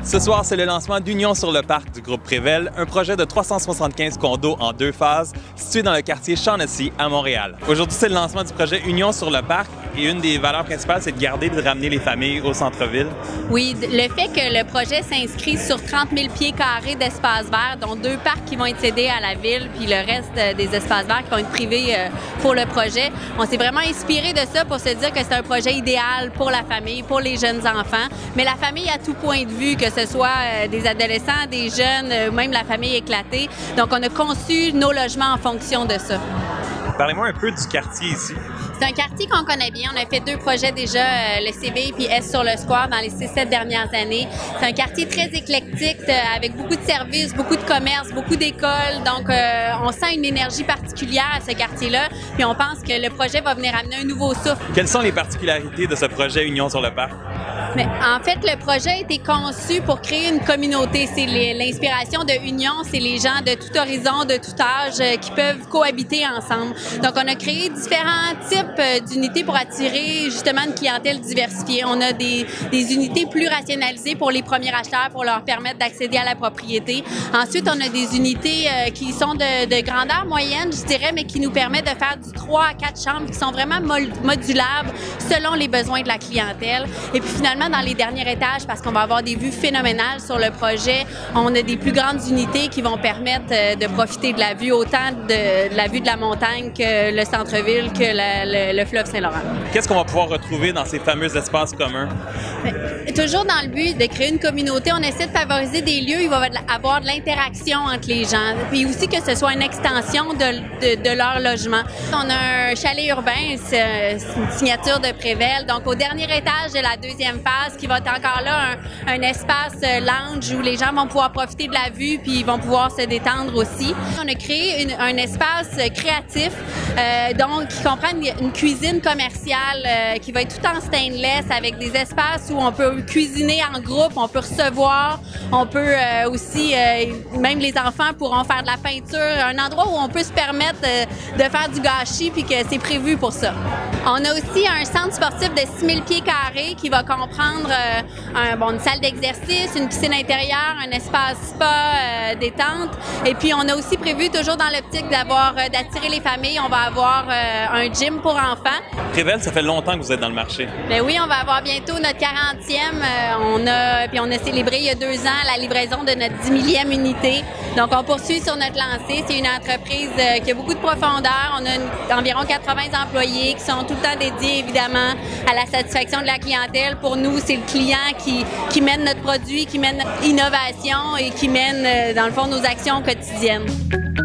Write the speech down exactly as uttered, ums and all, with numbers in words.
Ce soir, c'est le lancement d'Union sur le parc du groupe Prével, un projet de trois cent soixante-quinze condos en deux phases, situé dans le quartier Shaughnessy à Montréal. Aujourd'hui, c'est le lancement du projet Union sur le parc et une des valeurs principales, c'est de garder et de ramener les familles au centre-ville. Oui, le fait que le projet s'inscrit sur trente mille pieds carrés d'espace vert, dont deux parcs qui vont être cédés à la ville, puis le reste des espaces verts qui vont être privés pour le projet. On s'est vraiment inspiré de ça pour se dire que c'est un projet idéal pour la famille, pour les jeunes enfants, mais la famille à tout point de vue, que ce soit des adolescents, des jeunes, même la famille éclatée. Donc, on a conçu nos logements en fonction de ça. Parlez-moi un peu du quartier ici. C'est un quartier qu'on connaît bien. On a fait deux projets déjà, euh, le C B puis S sur le Square, dans les six sept dernières années. C'est un quartier très éclectique, euh, avec beaucoup de services, beaucoup de commerces, beaucoup d'écoles. Donc, euh, on sent une énergie particulière à ce quartier-là. Puis on pense que le projet va venir amener un nouveau souffle. Quelles sont les particularités de ce projet Union sur le parc? Mais en fait, le projet a été conçu pour créer une communauté. C'est l'inspiration de Union, c'est les gens de tout horizon, de tout âge euh, qui peuvent cohabiter ensemble. Donc, on a créé différents types d'unités pour attirer justement une clientèle diversifiée. On a des, des unités plus rationalisées pour les premiers acheteurs pour leur permettre d'accéder à la propriété. Ensuite, on a des unités euh, qui sont de, de grandeur moyenne, je dirais, mais qui nous permettent de faire du trois à quatre chambres qui sont vraiment modulables selon les besoins de la clientèle. Et puis finalement, dans les derniers étages, parce qu'on va avoir des vues phénoménales sur le projet, on a des plus grandes unités qui vont permettre euh, de profiter de la vue, autant de, de la vue de la montagne que le centre-ville, que la, le, le fleuve Saint-Laurent. Qu'est-ce qu'on va pouvoir retrouver dans ces fameux espaces communs? Mais, toujours dans le but de créer une communauté, on essaie de favoriser des lieux où il va y avoir de l'interaction entre les gens, puis aussi que ce soit une extension de, de, de leur logement. On a un chalet urbain, c'est une signature de Prével, donc au dernier étage de la deuxième phase, qui va être encore là un, un espace lounge où les gens vont pouvoir profiter de la vue puis ils vont pouvoir se détendre aussi. On a créé une, un espace créatif, euh, donc qui comprend une, une cuisine commerciale euh, qui va être tout en stainless avec des espaces où on peut cuisiner en groupe, on peut recevoir, on peut euh, aussi, euh, même les enfants pourront faire de la peinture, un endroit où on peut se permettre euh, de faire du gâchis puis que c'est prévu pour ça. On a aussi un centre sportif de six mille pieds carrés qui va comprendre euh, un, bon, une salle d'exercice, une piscine intérieure, un espace spa, euh, détente. Et puis, on a aussi prévu, toujours dans l'optique d'avoir euh, d'attirer les familles, on va avoir euh, un gym pour enfants. Prével, ça fait longtemps que vous êtes dans le marché. Bien oui, on va avoir bientôt notre quarantième. Euh, on a, puis on a célébré il y a deux ans la livraison de notre dix millième unité. Donc, on poursuit sur notre lancée. C'est une entreprise euh, qui a beaucoup de profondeur. On a une, environ quatre-vingts employés qui sont tout le temps dédiés, évidemment, à la satisfaction de la clientèle. Pour nous, c'est le client qui, qui mène notre produit, qui mène notre innovation et qui mène, euh, dans le fond, nos actions quotidiennes.